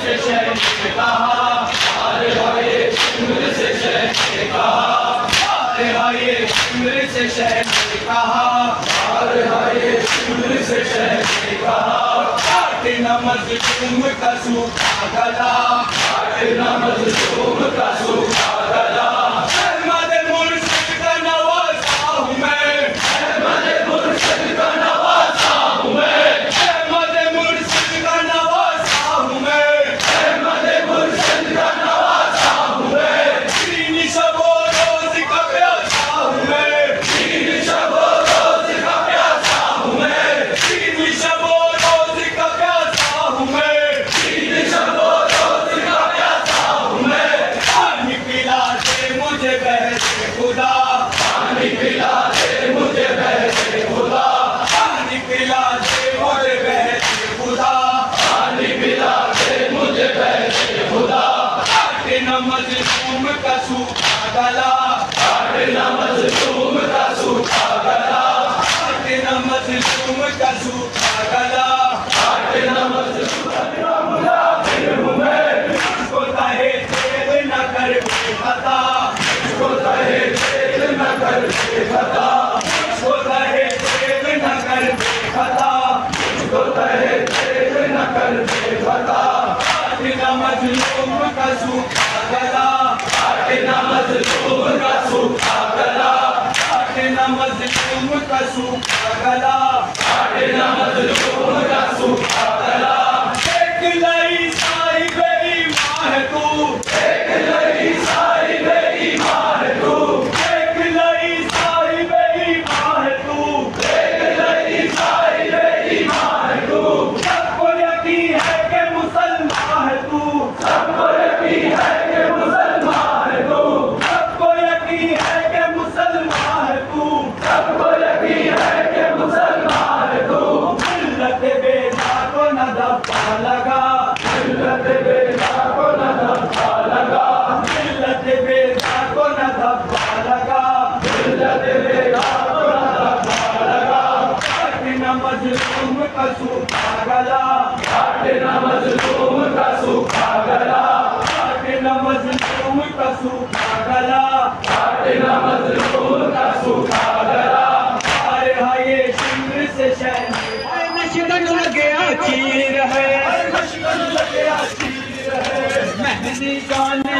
से शहर ने कहा, अरे हाय सिमर से शहर ने कहा, अरे हाय सिमर से शहर ने कहा, अरे हाय सिमर से शहर ने कहा, काटे न मज़लूम का सूखा गला, काटे न मज़लूम का सूखा गला। अहमद मुर्शिद का नवासा हूँ मैं, अहमद मुर्शिद का नवासा हूँ मैं, अहमद मुर्शिद का नवासा हूँ मैं, अहमद मुर्शिद का नवासा हूँ मैं। तीन शबो रोज़ का प्यासा हूँ मैं, तीन शबो रोज़ का प्यासा हूँ मैं, तीन शबो रोज़ का प्यासा हूँ मैं, तीन शबो रोज़ का प्यासा हूँ मैं। पानी पिला दे मुझे बहते खुदा, पानी पिला दे मुझे बहते खुदा, पानी पिला दे मुझे बहते खुदा, पानी पिला दे मुझे बहते खुदा। काटे न मज़लूम का सूखा गला, काटे न मज़लूम का सूखा गला, काटे न मज़लूम का सूखा गला, काटे न मज़लूम का मुजाहिर हूँ मैं। मुझको चाहे जेल न कर बेखता, मुझको चाहे जेल न कर बेखता, मुझको चाहे जेल न कर बेखता, मुझको चाहे जेल न कर बेखता। काटे न मज़लूम का सूखा गला, काटे न मज़लूम का सूखा गला, काटे न मज़लूम का सूखा गला, काटे न मज़लूम का सूखा गला। एक लई साहिब ईमान है तू, एक लई साहिब ईमान है तू, एक लई साहिब ईमान है तू, एक लई साहिब ईमान है तू। सबको यकीन है कि मुसलमान है तू, सबको यकीन है कि मुसलमान है तू, सबको यकीन है कि मुसलमान है तू, सबको यकीन है कि मुसलमान है तू। मिल्लत बेदा को न धब्बा लगा, मिल्लत बेदा को न धब्बा लगा, मिल्लत बेदा को न धब्बा लगा, मिल्लत बेदा को न धब्बा लगा। काटे न मज़लूम का सूखा गला, काटे न मज़लूम का सूखा गला, काटे न मज़लूम का सूखा गला, काटे न मज़लूम का सूखा गला। अरे हाय सिमर से शहर मशगन लगे चीर है, मशगन लगे चीर है, मेहंदी गाने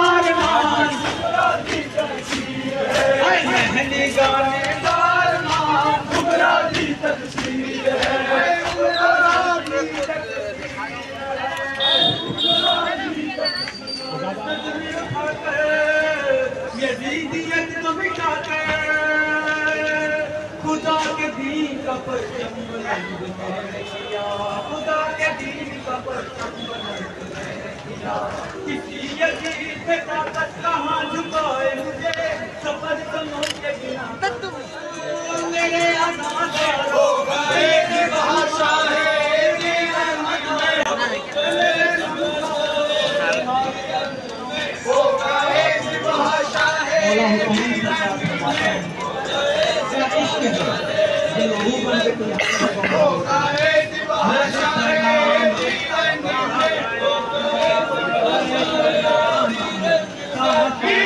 दारमान, मेहंदी गाने दारमान, उमरा दी तकसीर है, यज़ीदियत तो मिटाते खुदा के दीन का परचम बुलंद मैंने किया, खुदा के दीन का परचम बुलंद मैंने किया। किसी यज़ीद पे ताकत कहाँ झुकाए मुझे, सफर समझ के बिना मेरे अज़ान हो गए कि भाषा है मेरा मन हो गए कि भाषा है हो गए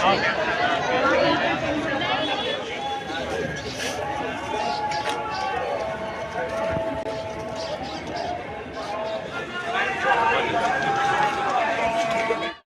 Okay.